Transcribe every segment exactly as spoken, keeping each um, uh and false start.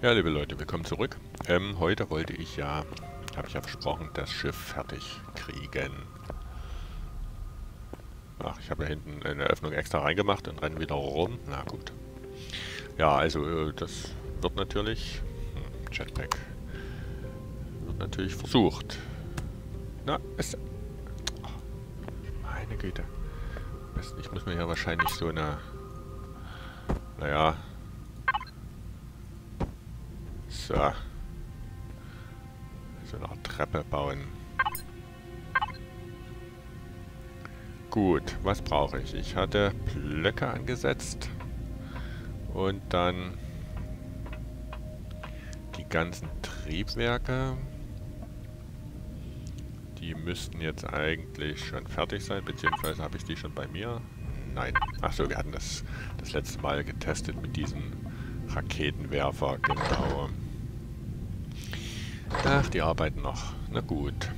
Ja, liebe Leute, willkommen zurück. Ähm, heute wollte ich ja, habe ich ja versprochen, das Schiff fertig kriegen. Ach, ich habe ja hinten eine Öffnung extra reingemacht und renne wieder rum. Na gut. Ja, also äh, das wird natürlich, hm, Jetpack, wird natürlich versucht. Na, ist, oh, meine Güte. Besten, ich muss mir ja wahrscheinlich so eine, naja, so, so eine Art Treppe bauen. Gut, was brauche ich? Ich hatte Blöcke angesetzt und dann die ganzen Triebwerke. Die müssten jetzt eigentlich schon fertig sein, beziehungsweise habe ich die schon bei mir? Nein. Achso, wir hatten das das letzte Mal getestet mit diesem Raketenwerfer, genau. Ach, die arbeiten noch. Na gut.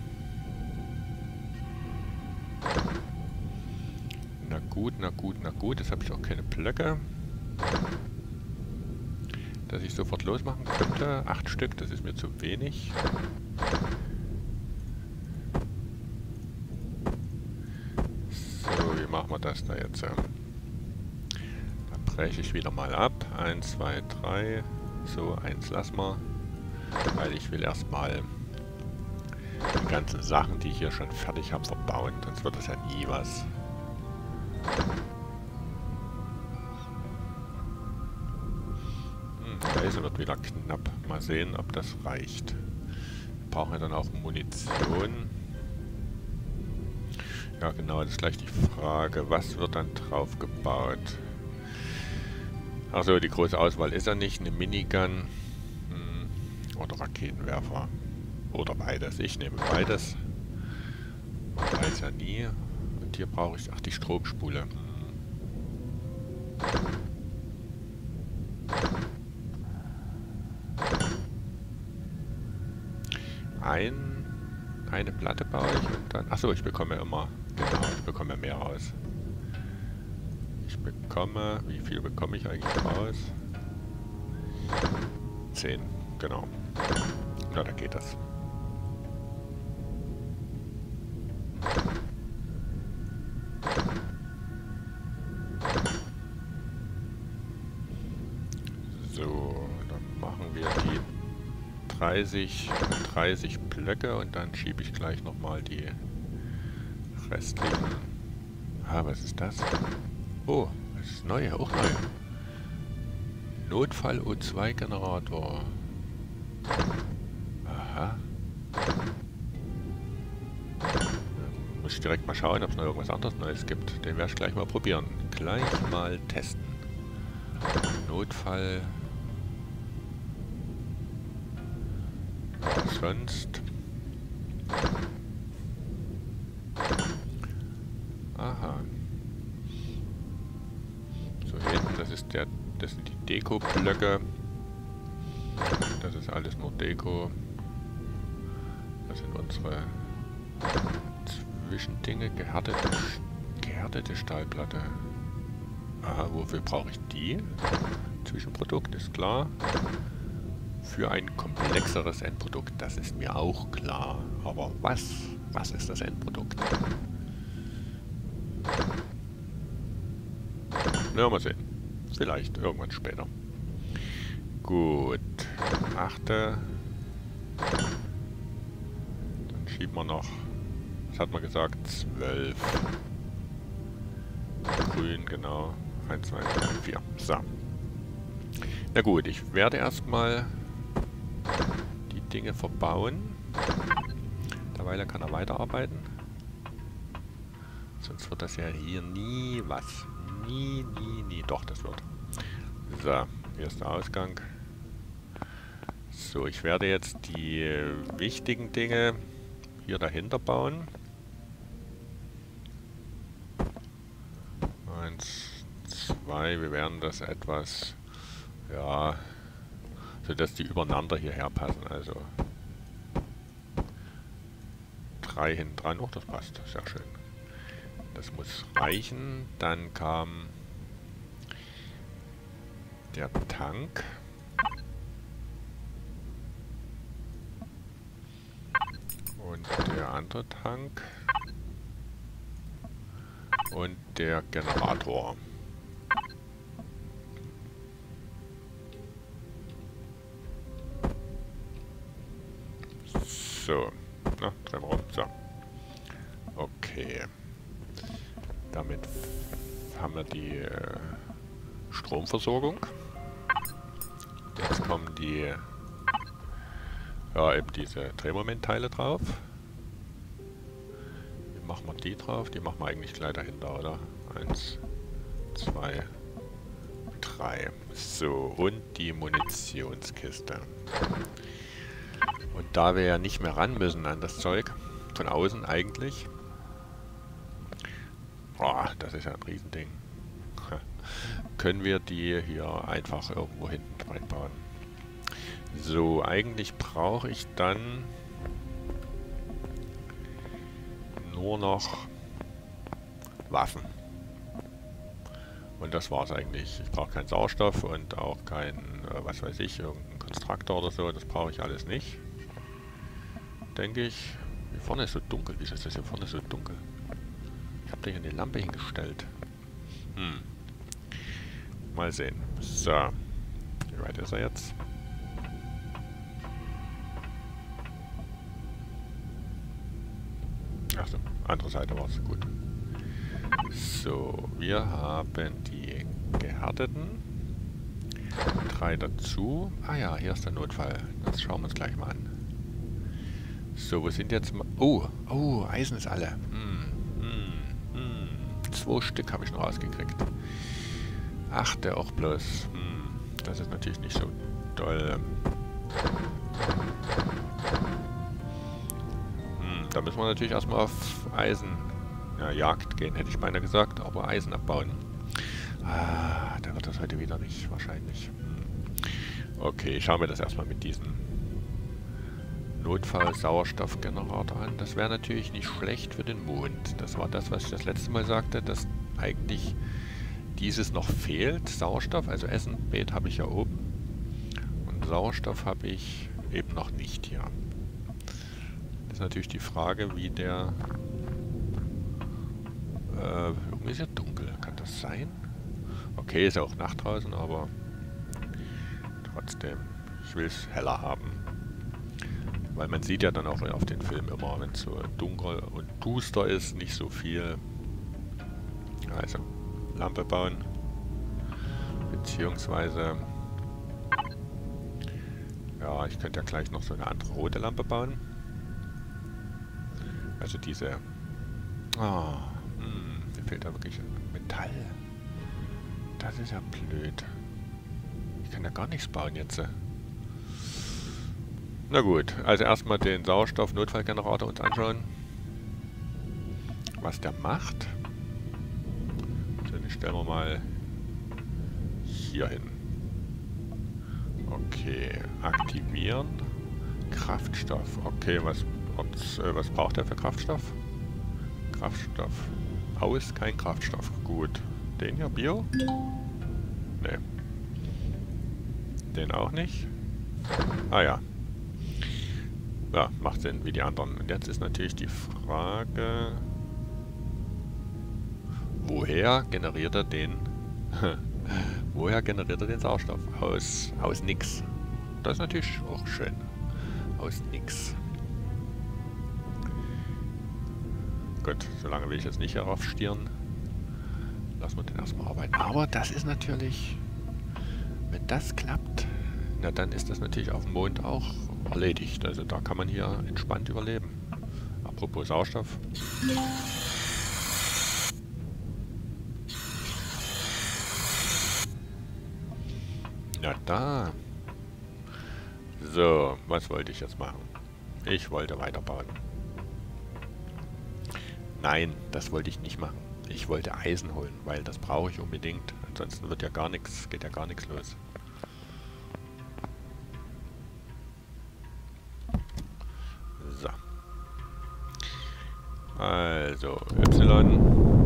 Na gut, na gut, na gut. Jetzt habe ich auch keine Blöcke, dass ich sofort losmachen könnte. Acht Stück, das ist mir zu wenig. So, wie machen wir das da jetzt? Da breche ich wieder mal ab. Eins, zwei, drei. So, eins lassen wir. Weil ich will erstmal die ganzen Sachen, die ich hier schon fertig habe, verbauen. Sonst wird das ja nie was. Hm, Reise wird wieder knapp. Mal sehen, ob das reicht. Wir brauchen ja dann auch Munition. Ja genau, das ist gleich die Frage, was wird dann drauf gebaut? Achso, die große Auswahl ist ja nicht. Eine Minigun hm, oder Raketenwerfer. Oder beides. Ich nehme beides. Man weiß ja nie. Und hier brauche ich... Ach, die Stromspule. Ein, eine Platte baue ich und dann... Achso, ich bekomme immer... Genau, ich bekomme mehr raus. Ich bekomme... Wie viel bekomme ich eigentlich raus? zehn, genau. Na, da geht das. So, dann machen wir die dreißig, dreißig Blöcke und dann schiebe ich gleich nochmal die restlichen... Ah, was ist das? Oh, das ist neu, auch neu. Notfall O zwei Generator. Aha. Dann muss ich direkt mal schauen, ob es noch irgendwas anderes Neues gibt. Den werde ich gleich mal probieren. Gleich mal testen. Notfall... Was sonst? Aha. So hinten, das ist der, das sind die Deko-Blöcke. Das ist alles nur Deko. Das sind unsere Zwischendinge, gehärtete, gehärtete Stahlplatte. Aha, wofür brauche ich die? Zwischenprodukt ist klar. Für ein komplexeres Endprodukt, das ist mir auch klar. Aber was? Was ist das Endprodukt? Na, mal sehen. Vielleicht irgendwann später. Gut. Achte. Dann schieben wir noch. Was hat man gesagt? Zwölf. Grün, genau. Eins, zwei, drei, vier. So. Na gut, ich werde erstmal die Dinge verbauen. Derweil kann er weiterarbeiten. Sonst wird das ja hier nie was. Nie, nie, nie. Doch, das wird. So, hier ist der Ausgang. So, ich werde jetzt die wichtigen Dinge hier dahinter bauen. Eins, zwei, wir werden das etwas, ja, so dass die übereinander hierher passen. Also drei hinten dran. Oh, das passt. Sehr schön. Das muss reichen. Dann kam der Tank. der andere Tank und der Generator. So, na, drehen wir rum. So. Okay. Damit haben wir die äh, Stromversorgung. Jetzt kommen die, ja, eben diese Drehmomentteile drauf. Wie machen wir die drauf? Die machen wir eigentlich gleich dahinter, oder? Eins, zwei, drei. So, und die Munitionskiste. Und da wir ja nicht mehr ran müssen an das Zeug, von außen eigentlich, oh, das ist ja ein Riesending, können wir die hier einfach irgendwo hinten reinbauen. So, eigentlich brauche ich dann nur noch Waffen. Und das war's eigentlich. Ich brauche keinen Sauerstoff und auch keinen, äh, was weiß ich, irgendeinen Konstruktor oder so. Das brauche ich alles nicht. Denke ich. Hier vorne ist so dunkel. Wieso ist das hier vorne so dunkel? Ich habe da hier eine Lampe hingestellt. Hm. Mal sehen. So. Wie weit ist er jetzt? Achso, andere Seite war es. Gut. So, wir haben die gehärteten. Drei dazu. Ah ja, hier ist der Notfall. Das schauen wir uns gleich mal an. So, wo sind jetzt mal... Oh, oh, Eisen ist alle. Hm, hm, hm. Zwei Stück habe ich noch rausgekriegt. Ach, der auch bloß. Hm, das ist natürlich nicht so toll. Hm, da müssen wir natürlich erstmal auf Eisen... Ja, Jagd gehen, hätte ich beinahe gesagt, aber Eisen abbauen. Ah, da wird das heute wieder nicht, wahrscheinlich. Hm. Okay, schauen wir das erstmal mit diesem Notfall-Sauerstoffgenerator an. Das wäre natürlich nicht schlecht für den Mond. Das war das, was ich das letzte Mal sagte, dass eigentlich dieses noch fehlt. Sauerstoff, also Essen, Beet habe ich ja oben. Und Sauerstoff habe ich eben noch nicht hier. Das ist natürlich die Frage, wie der... Äh, irgendwie ist ja dunkel. Kann das sein? Okay, ist ja auch Nacht draußen, aber trotzdem, ich will es heller haben. Weil man sieht ja dann auch auf den Film immer, wenn es so dunkel und duster ist, nicht so viel. Also, Lampe bauen. Beziehungsweise, ja, ich könnte ja gleich noch so eine andere rote Lampe bauen. Also diese... Ah, hm, mir fehlt da wirklich Metall. Das ist ja blöd. Ich kann ja gar nichts bauen jetzt. Na gut, also erstmal den Sauerstoff-Notfallgenerator uns anschauen. Was der macht. So, den stellen wir mal hier hin. Okay, aktivieren. Kraftstoff. Okay, was, äh, was braucht er für Kraftstoff? Kraftstoff. Aus, kein Kraftstoff. Gut. Den hier, Bio? Ne. Den auch nicht. Ah ja. Ja, macht Sinn, wie die anderen. Und jetzt ist natürlich die Frage, woher generiert er den, woher generiert er den Sauerstoff? Aus, aus nix. Das ist natürlich auch schön. Aus nix. Gut, solange will ich jetzt nicht heraufstieren. Lassen wir den erstmal arbeiten. Aber das ist natürlich, wenn das klappt, na dann ist das natürlich auf dem Mond auch erledigt. Also da kann man hier entspannt überleben. Apropos Sauerstoff. Na da. So, was wollte ich jetzt machen? Ich wollte weiterbauen. Nein, das wollte ich nicht machen. Ich wollte Eisen holen, weil das brauche ich unbedingt. Ansonsten wird ja gar nichts, geht ja gar nichts los. So. Also, Y,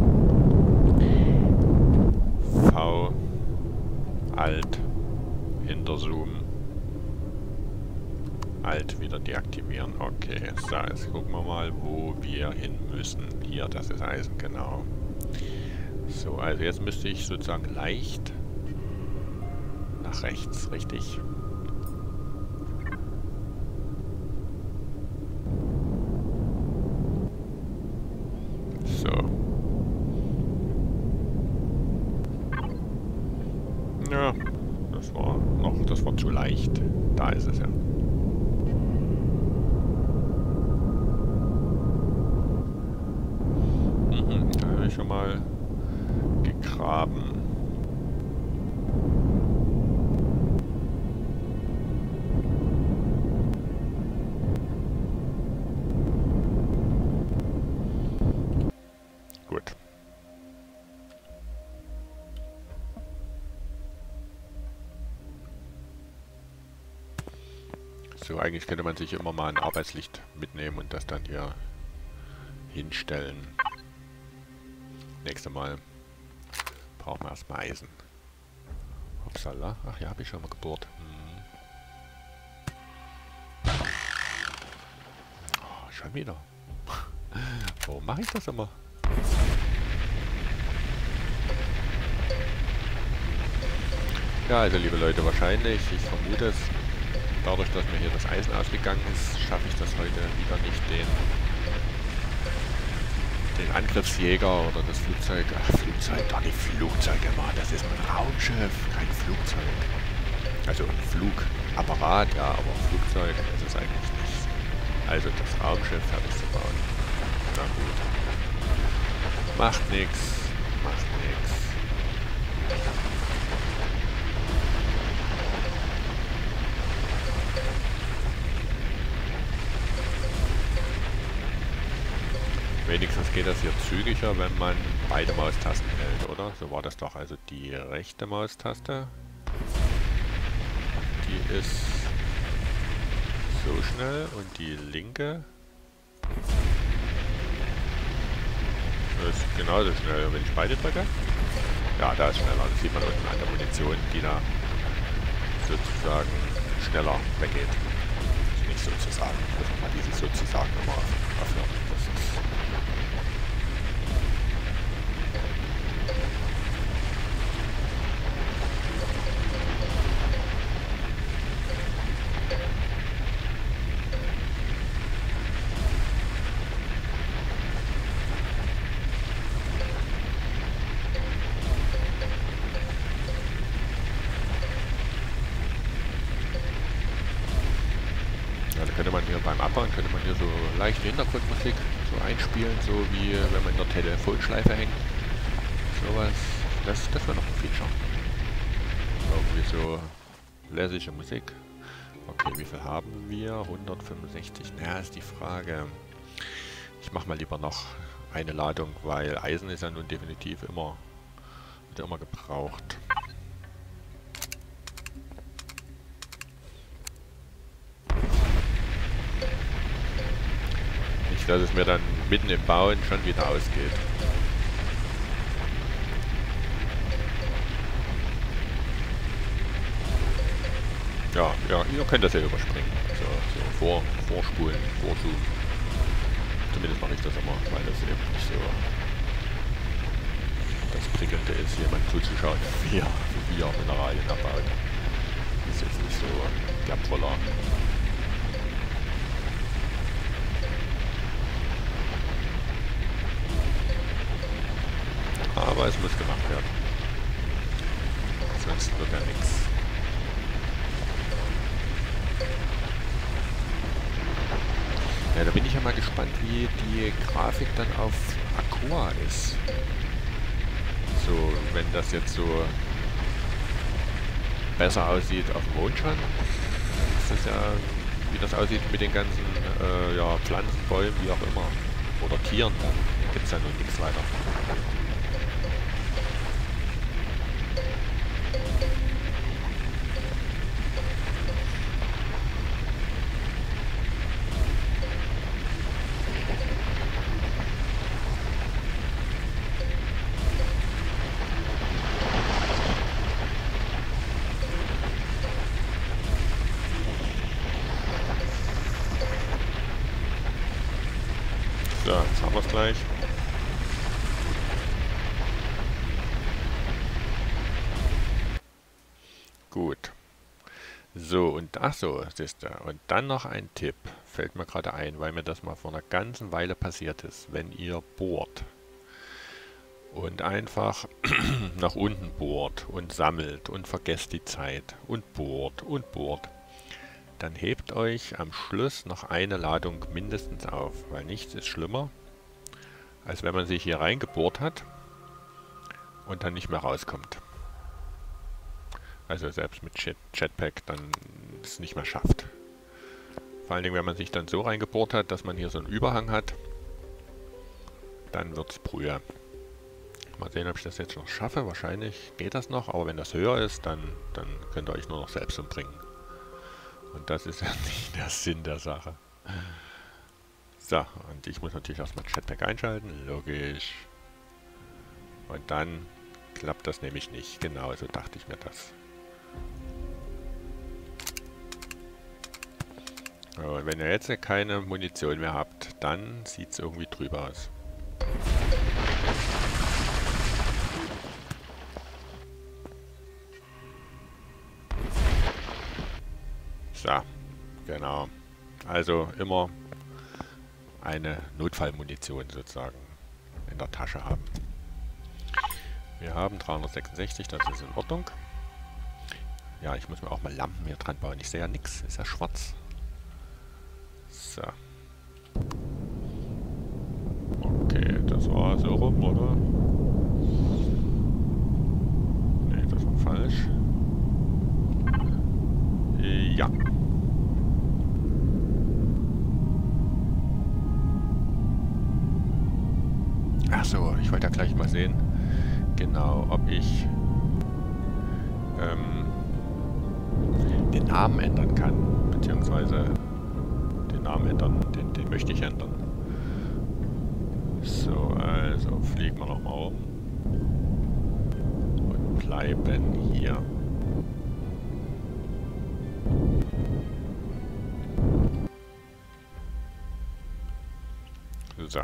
V, Alt, Hinterzoom, Alt wieder deaktivieren. Okay, so, jetzt gucken wir mal, wo wir hin müssen. Hier, das ist Eisen, genau. So, also jetzt müsste ich sozusagen leicht nach rechts, richtig? So. Ja, das war noch, das war zu leicht. Da ist es ja. Mhm, da habe ich schon mal gegraben. Gut. So, eigentlich könnte man sich immer mal ein Arbeitslicht mitnehmen und das dann hier hinstellen. Nächstes Mal brauchen wir erstmal Eisen. Upsala. Ach ja, habe ich schon mal gebohrt. Hm. Oh, schon wieder. Warum mache ich das immer? Ja, also liebe Leute, wahrscheinlich, ich vermute es, dadurch, dass mir hier das Eisen ausgegangen ist, schaffe ich das heute wieder nicht, den, den Angriffsjäger oder das Flugzeug, ach, Flugzeug, doch nicht Flugzeug immer, das ist ein Raumschiff, kein Flugzeug. Also ein Flugapparat, ja, aber Flugzeug ist es eigentlich nicht. Also das Raumschiff fertig zu bauen. Na gut. Macht nix, macht nix. Wenigstens geht das hier zügiger, wenn man beide Maustasten hält, oder? So war das doch. Also die rechte Maustaste, die ist so schnell und die linke ist genauso schnell. Und wenn ich beide drücke, ja, da ist schneller. Das sieht man unten an der Munition, die da sozusagen schneller weggeht. Also nicht sozusagen. Ich muss mal dieses sozusagen nochmal aufhören. Das ist könnte man hier beim Abbauen, könnte man hier so leichte Hintergrundmusik so einspielen, so wie wenn man in der Telefonschleife hängt. Sowas, das, das wäre noch ein Feature. Irgendwie so lässige Musik. Okay, wie viel haben wir? hundertfünfundsechzig. Naja, ist die Frage. Ich mache mal lieber noch eine Ladung, weil Eisen ist ja nun definitiv immer, wird immer gebraucht. Dass es mir dann mitten im Bauen schon wieder ausgeht. Ja, ja, ihr könnt das ja überspringen. So, so vor, vorspulen, vorzoomen. Zumindest mache ich das immer, weil das eben nicht so das Prickelnde ist, jemand zuzuschauen, wie er, wie er Mineralien erbaut. Das ist jetzt nicht so der Poller. Aber es muss gemacht werden. Sonst wird ja nichts. Ja, da bin ich ja mal gespannt, wie die Grafik dann auf Aqua ist. So, wenn das jetzt so besser aussieht auf dem Mond schon, ist das ja, wie das aussieht mit den ganzen äh, ja, Pflanzen, Bäumen, wie auch immer. Oder Tieren, dann gibt es ja nun nichts weiter. So, jetzt haben wir es gleich. Gut. So, und ach so, siehst du. Und dann noch ein Tipp, fällt mir gerade ein, weil mir das mal vor einer ganzen Weile passiert ist. Wenn ihr bohrt und einfach nach unten bohrt und sammelt und vergesst die Zeit und bohrt und bohrt, dann hebt euch am Schluss noch eine Ladung mindestens auf, weil nichts ist schlimmer, als wenn man sich hier reingebohrt hat und dann nicht mehr rauskommt. Also selbst mit Jet Jetpack dann es nicht mehr schafft. Vor allen Dingen, wenn man sich dann so reingebohrt hat, dass man hier so einen Überhang hat, dann wird es Brühe. Mal sehen, ob ich das jetzt noch schaffe. Wahrscheinlich geht das noch, aber wenn das höher ist, dann, dann könnt ihr euch nur noch selbst umbringen. Und das ist ja nicht der Sinn der Sache. So, und ich muss natürlich erstmal Jetpack einschalten, logisch. Und dann klappt das nämlich nicht. Genau, so dachte ich mir das. Und wenn ihr jetzt keine Munition mehr habt, dann sieht es irgendwie drüber aus. So, genau. Also immer eine Notfallmunition sozusagen in der Tasche haben. Wir haben dreihundertsechsundsechzig, das ist in Ordnung. Ja, ich muss mir auch mal Lampen hier dran bauen. Ich sehe ja nichts, ist ja schwarz. So. Okay, das war so rum, oder? Ne, das war falsch. Äh, ja. Ach so, ich wollte ja gleich mal sehen, genau, ob ich ähm, den Namen ändern kann, beziehungsweise den Namen ändern, den, den möchte ich ändern. So, also fliegen wir nochmal um und bleiben hier. So.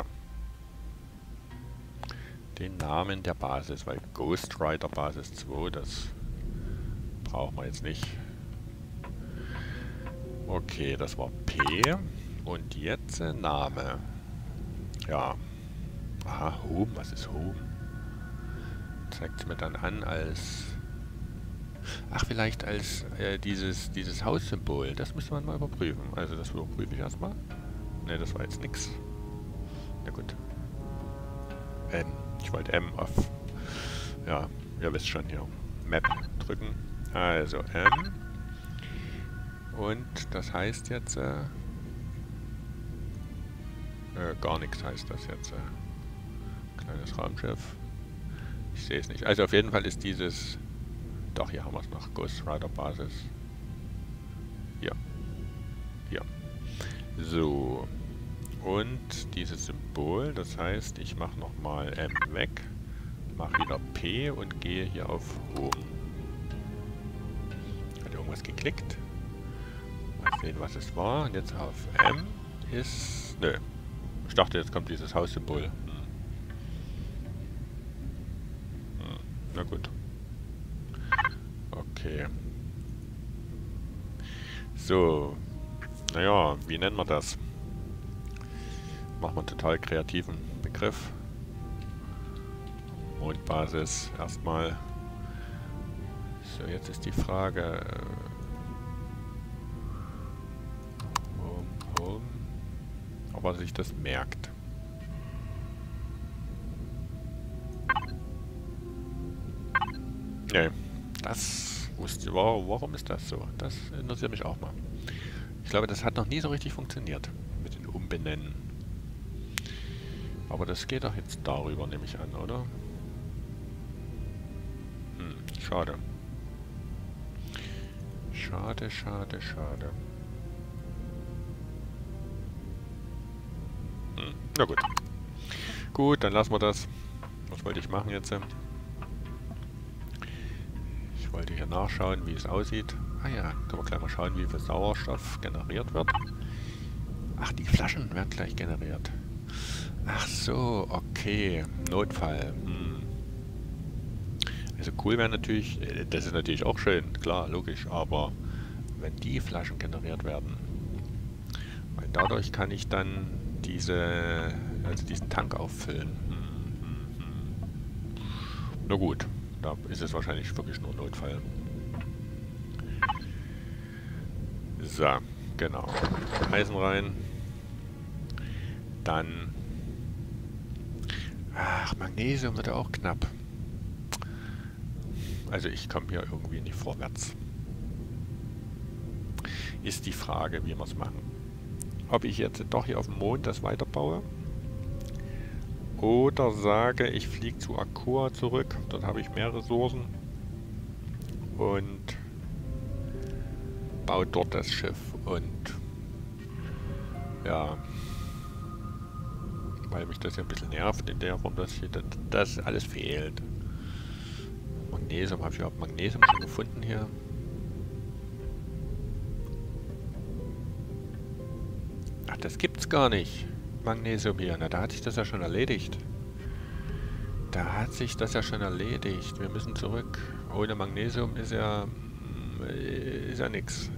Den Namen der Basis, weil Ghost Rider Basis zwei, das brauchen wir jetzt nicht. Okay, das war P. Und jetzt äh, Name. Ja. Aha, Home. Was ist Home? Zeigt es mir dann an als... Ach, vielleicht als äh, dieses, dieses Haussymbol. Das müsste man mal überprüfen. Also das überprüfe ich erstmal. Ne, das war jetzt nix. Na gut. M. Ich wollte M auf... Ja, ihr wisst schon hier. Map drücken. Also M. Und das heißt jetzt... Äh, äh, gar nichts heißt das jetzt. Äh, kleines Raumschiff. Ich sehe es nicht. Also auf jeden Fall ist dieses... Doch, hier haben wir es noch. Ghost Rider Basis. Ja. Ja. So. Und dieses Symbol, das heißt, ich mache nochmal M weg, mache wieder P und gehe hier auf Home. Hat irgendwas geklickt? Mal sehen, was es war. Und jetzt auf M ist... Nö. Ich dachte, jetzt kommt dieses Haussymbol. Hm. Hm. Na gut. Okay. So. Naja, wie nennen wir das? Machen wir einen total kreativen Begriff. Mondbasis erstmal. So, jetzt ist die Frage. Home, Home. Ob er sich das merkt. Nee, das wusste ich. Warum ist das so? Das interessiert mich auch mal. Ich glaube, das hat noch nie so richtig funktioniert mit den Umbenennen. Aber das geht doch jetzt darüber, nehme ich an, oder? Hm, schade. Schade, schade, schade. Hm, na gut. Gut, dann lassen wir das. Was wollte ich machen jetzt? Ich wollte hier nachschauen, wie es aussieht. Ah ja, können wir gleich mal schauen, wie viel Sauerstoff generiert wird. Ach, die Flaschen werden gleich generiert. Ach so, okay. Notfall. Hm. Also cool wäre natürlich, das ist natürlich auch schön, klar, logisch, aber wenn die Flaschen generiert werden, weil dadurch kann ich dann diese, also diesen Tank auffüllen. Hm, hm, hm. Na gut, da ist es wahrscheinlich wirklich nur Notfall. So, genau. Eisen rein. Dann... Ach, Magnesium wird auch knapp. Also ich komme hier irgendwie nicht vorwärts. Ist die Frage, wie wir es machen. Ob ich jetzt doch hier auf dem Mond das weiterbaue oder sage, ich fliege zu Akua zurück. Dort habe ich mehr Ressourcen und baue dort das Schiff. Und ja, weil mich das ja ein bisschen nervt in der Form, dass hier das, das alles fehlt. Magnesium, habe ich überhaupt Magnesium schon gefunden hier? Ach, das gibt's gar nicht. Magnesium hier. Na, da hat sich das ja schon erledigt. Da hat sich das ja schon erledigt. Wir müssen zurück. Ohne Magnesium ist ja... ist ja nix.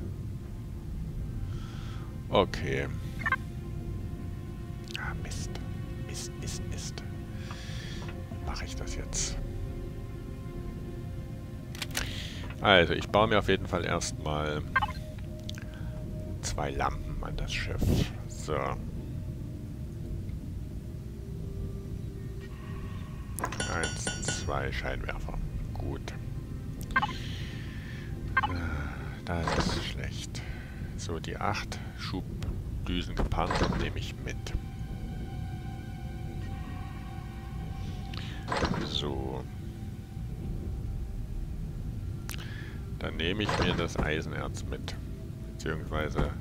Okay. Ah, Mist. Mist, Mist, Mist. Wie mache ich das jetzt? Also, ich baue mir auf jeden Fall erstmal zwei Lampen an das Schiff. So. Eins, zwei Scheinwerfer. Gut. Das ist schlecht. So, die acht Schubdüsen gepanzert nehme ich mit. So. Dann nehme ich mir das Eisenerz mit. Beziehungsweise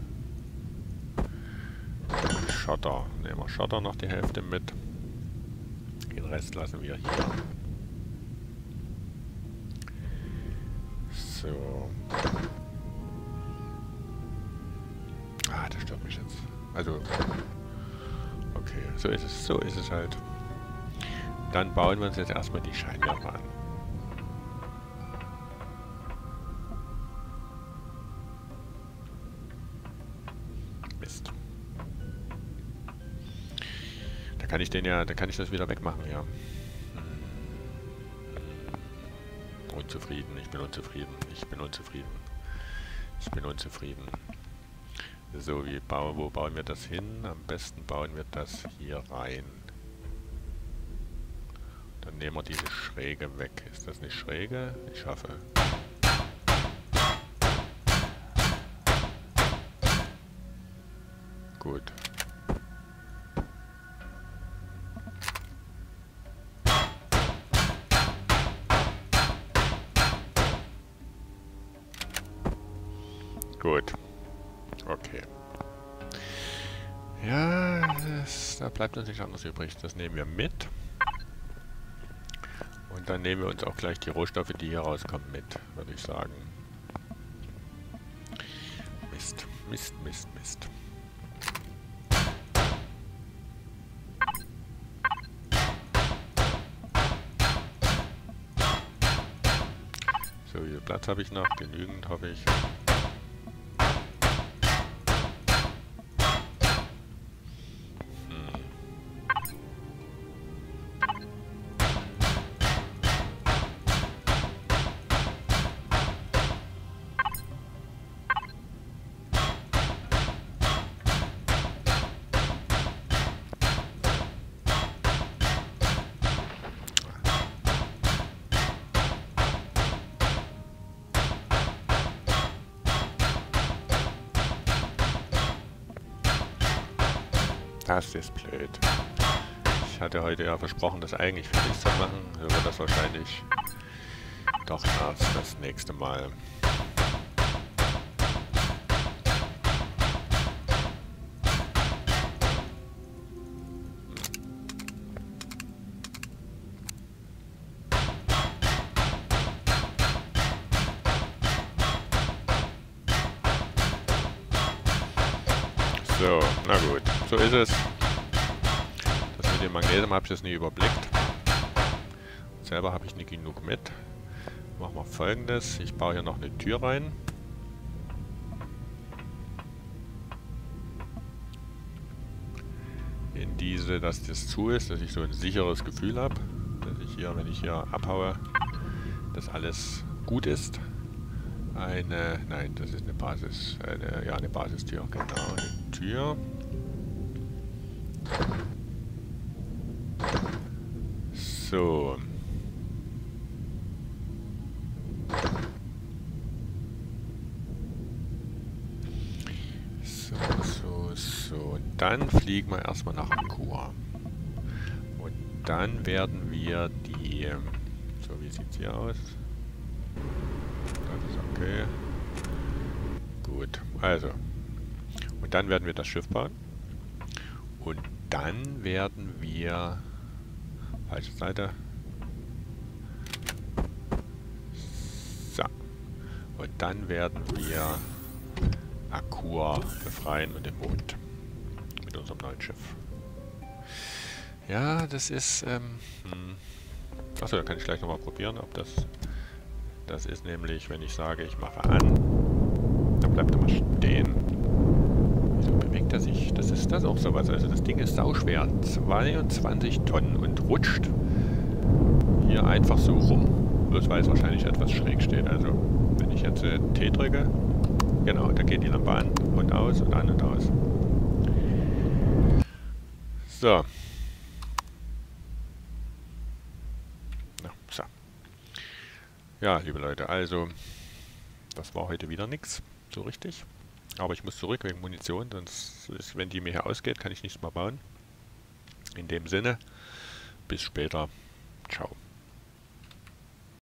Schotter. Nehmen wir Schotter noch die Hälfte mit. Den Rest lassen wir hier. So. Ah, das stört mich jetzt. Also, okay, so ist es, so ist es halt. Dann bauen wir uns jetzt erstmal die Scheinwerfer an. Mist. Da kann ich den ja, da kann ich das wieder wegmachen, ja. Unzufrieden, ich bin unzufrieden, ich bin unzufrieden. Ich bin unzufrieden. So, wie bauen, wo bauen wir das hin? Am besten bauen wir das hier rein. Dann nehmen wir diese Schräge weg. Ist das nicht schräge? Ich schaffe. Gut. Gut. Okay. Ja, das, da bleibt uns nichts anderes übrig. Das nehmen wir mit. Und dann nehmen wir uns auch gleich die Rohstoffe, die hier rauskommen, mit, würde ich sagen. Mist, Mist, Mist, Mist. So, wie viel Platz habe ich noch? Genügend, hoffe ich. Das ist blöd. Ich hatte heute ja versprochen, das eigentlich fertig zu machen. So wird das wahrscheinlich doch erst das nächste Mal. So, na gut, so ist es. Das mit dem Magnesium habe ich das nie überblickt. Selber habe ich nicht genug mit. Machen wir Folgendes. Ich baue hier noch eine Tür rein. In diese, dass das zu ist, dass ich so ein sicheres Gefühl habe. Dass ich hier, wenn ich hier abhaue, dass alles gut ist. Eine, nein, das ist eine Basis, eine, ja, eine Basistür, genau, eine Tür. So. So, so, so. Und dann fliegen wir erstmal nach Akua. Und dann werden wir die, so wie sieht es hier aus? Das ist okay. Gut, also. Und dann werden wir das Schiff bauen. Und dann werden wir... Falsche Seite. So. Und dann werden wir Akua befreien und den Mond. Mit unserem neuen Schiff. Ja, das ist... Ähm, hm. Achso, da kann ich gleich nochmal probieren, ob das... Das ist nämlich, wenn ich sage, ich mache an, dann bleibt er mal stehen. Wieso bewegt er sich? Das ist das auch sowas. Also das Ding ist sauschwer. zweiundzwanzig Tonnen und rutscht hier einfach so rum. Bloß weil es wahrscheinlich etwas schräg steht. Also wenn ich jetzt äh, T drücke, genau, da geht die Lampe an und aus und an und aus. So. Ja, so. Ja, liebe Leute, also das war heute wieder nichts, so richtig. Aber ich muss zurück wegen Munition, sonst ist, wenn die mir hier ausgeht, kann ich nichts mehr bauen. In dem Sinne, bis später. Ciao.